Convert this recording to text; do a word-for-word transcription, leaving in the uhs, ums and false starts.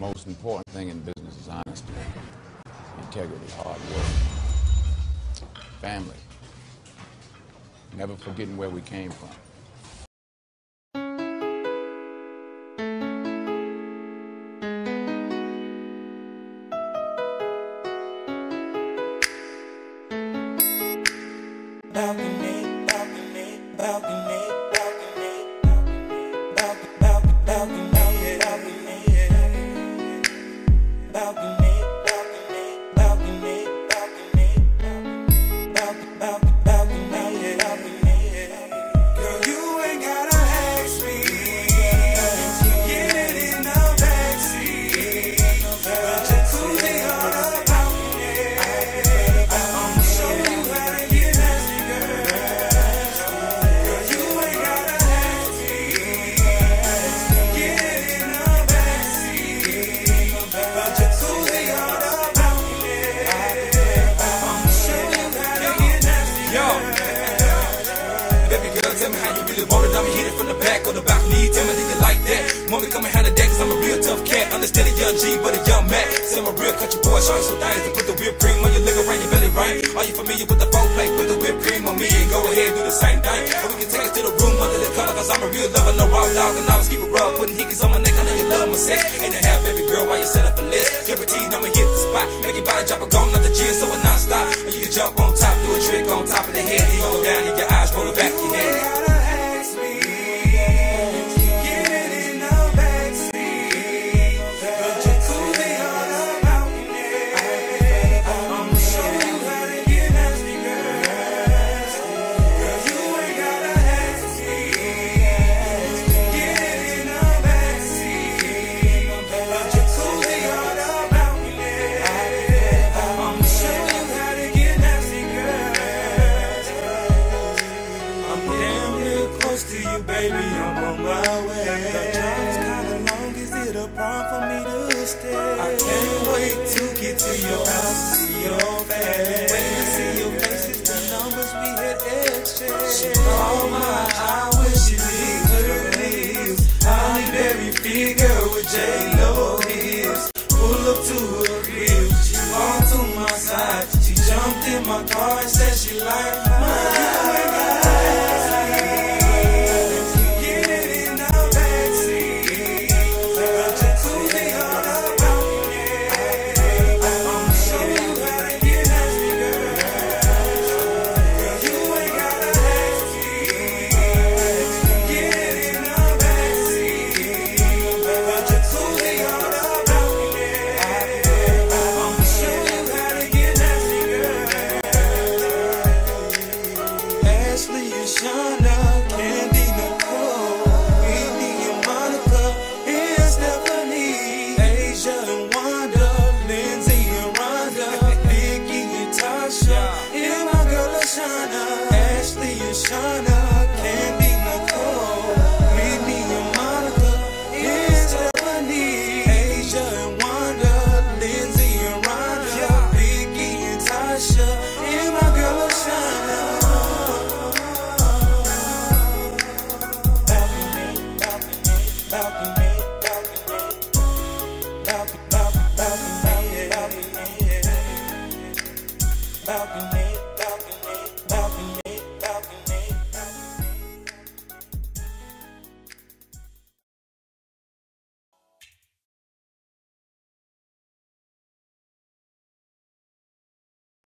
most important thing in business is honesty, integrity, hard work, family, never forgetting where we came from. Balcony, balcony, balcony, balcony, balcony, balcony, balcony, balcony, balcony, balcony, balcony, balcony, balcony. Girl, you ain't gotta ask me. Get it in the backseat. Jacuzzi on the balcony. I'ma show you how to get nasty, girl. Girl, you ain't gotta ask me. Get it in the backseat. Jacuzzi on the balcony. I'ma show you how to get nasty, girl. Baby girl, tell me how you really want it. I'ma hit it from the back or the balcony. Tell me that you like that. Want me come and handle that, cause I'm a real tough cat. Understand a young G, but a young Mac. Say I'm a real country boy, showing so nice to put the whipped cream on your leg around your belly, right? Are you familiar with the foreplay? Put the whipped cream on me and go ahead and do the same thing. Or we can take it to the room under the color, cause I'm a real lover, no raw dog. And I was keep it raw, putting hickeys on my neck. I know you love my sex. Ain't a half, baby girl, why you set up a list? Guaranteed I'ma hit the spot. Make your body drop a gone out the gym, so it non-stop. Or you can jump on top, do a trick on top of the head. You go down in your eyes, roll the back of your head. Gotta ask me. Get it in the backseat. The jacuzzi on the balcony. I'ma show you how to get nasty, girl. Girl, you ain't gotta ask me. Get it in the backseat. The jacuzzi on the balcony. I'ma show you how to get nasty, girl. I'm damn near close to you, baby. I'm on my way. The drive's kinda long. Is it a problem for me to stay? I can't wait to get to your house to see your face. Wait to see your faces, the numbers we had exchanged. She called my eye when she leaves her lips. Holly Berry figure with J-Lo hips. Pull up to her crib. She walked to my side. She jumped in my car and said she liked my